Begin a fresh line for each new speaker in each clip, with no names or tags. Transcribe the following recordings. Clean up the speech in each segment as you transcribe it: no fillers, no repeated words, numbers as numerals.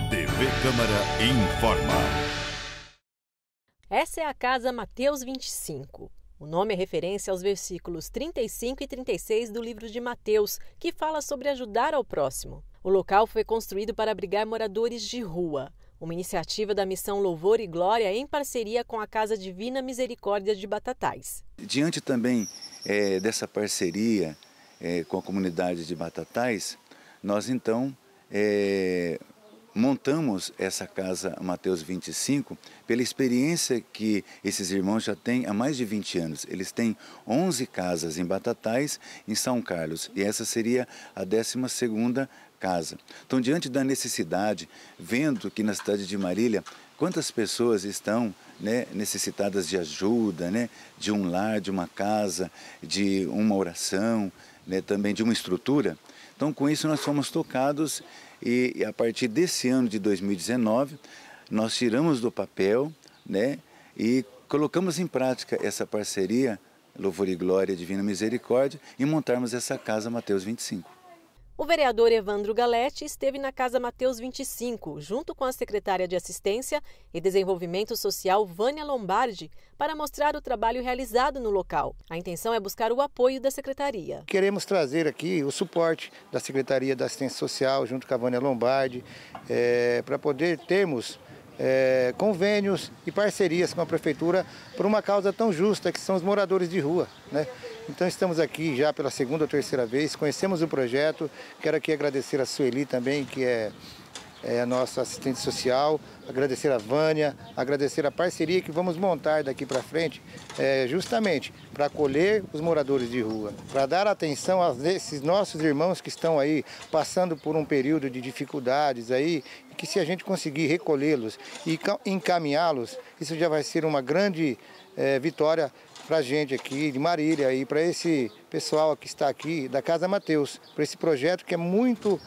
TV Câmara informa.
Essa é a Casa Mateus 25. O nome é referência aos versículos 35 e 36 do livro de Mateus, que fala sobre ajudar ao próximo. O local foi construído para abrigar moradores de rua. Uma iniciativa da Missão Louvor e Glória em parceria com a Casa Divina Misericórdia de Batatais.
Diante também dessa parceria com a comunidade de Batatais, nós então montamos essa Casa Mateus 25 pela experiência que esses irmãos já têm há mais de 20 anos. Eles têm 11 casas em Batatais, em São Carlos, e essa seria a 12ª casa. Então, diante da necessidade, vendo que na cidade de Marília, quantas pessoas estão necessitadas de ajuda, de um lar, de uma casa, de uma oração, também de uma estrutura. Então, com isso, nós fomos tocados e a partir desse ano de 2019, nós tiramos do papel e colocamos em prática essa parceria Louvor e Glória, Divina Misericórdia e montarmos essa Casa Mateus 25.
O vereador Evandro Galete esteve na Casa Mateus 25, junto com a secretária de Assistência e Desenvolvimento Social, Vânia Lombardi, para mostrar o trabalho realizado no local. A intenção é buscar o apoio da secretaria.
Queremos trazer aqui o suporte da Secretaria da Assistência Social, junto com a Vânia Lombardi, para poder termos convênios e parcerias com a Prefeitura por uma causa tão justa que são os moradores de rua, Então estamos aqui já pela 2ª ou 3ª vez, conhecemos o projeto, quero aqui agradecer a Sueli também, que é a nossa assistente social, agradecer a Vânia, agradecer a parceria que vamos montar daqui para frente, justamente para acolher os moradores de rua, para dar atenção a esses nossos irmãos que estão aí passando por um período de dificuldades aí, que se a gente conseguir recolhê-los e encaminhá-los, isso já vai ser uma grande vitória para a gente aqui de Marília e para esse pessoal que está aqui da Casa Mateus, para esse projeto que é muito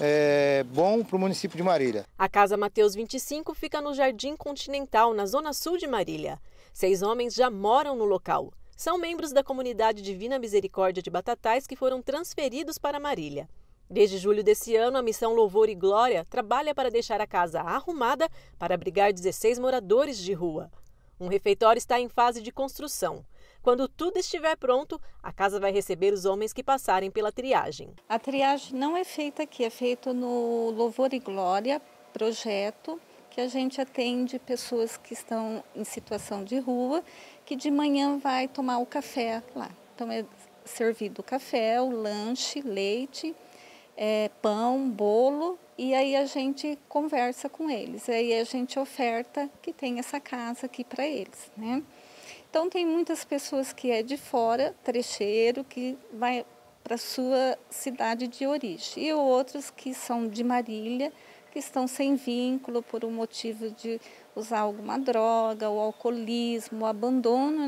bom para o município de Marília.
A Casa Mateus 25 fica no Jardim Continental, na zona sul de Marília. 6 homens já moram no local. São membros da comunidade Divina Misericórdia de Batatais que foram transferidos para Marília. Desde julho desse ano, a Missão Louvor e Glória trabalha para deixar a casa arrumada para abrigar 16 moradores de rua. Um refeitório está em fase de construção. Quando tudo estiver pronto, a casa vai receber os homens que passarem pela triagem.
A triagem não é feita aqui, é feita no Louvor e Glória, projeto, que a gente atende pessoas que estão em situação de rua, que de manhã vai tomar o café lá. Então é servido o café, o lanche, leite, pão, bolo, e aí a gente conversa com eles. Aí a gente oferta que tem essa casa aqui para eles, Então tem muitas pessoas que é de fora, trecheiro, que vai para a sua cidade de origem. E outros que são de Marília, que estão sem vínculo por um motivo de usar alguma droga, o alcoolismo, o abandono,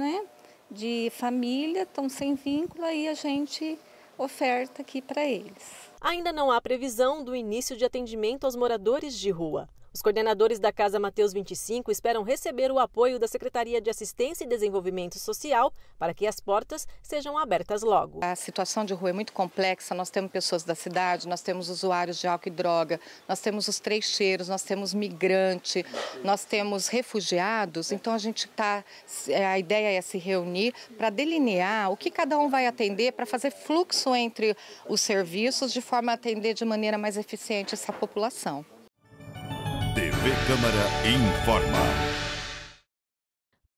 de família, estão sem vínculo, aí a gente oferta aqui para eles.
Ainda não há previsão do início de atendimento aos moradores de rua. Os coordenadores da Casa Mateus 25 esperam receber o apoio da Secretaria de Assistência e Desenvolvimento Social para que as portas sejam abertas logo.
A situação de rua é muito complexa, nós temos pessoas da cidade, nós temos usuários de álcool e droga, nós temos os trecheiros, nós temos migrante, nós temos refugiados, então a ideia é se reunir para delinear o que cada um vai atender, para fazer fluxo entre os serviços de forma a atender de maneira mais eficiente essa população.
TV Câmara informa.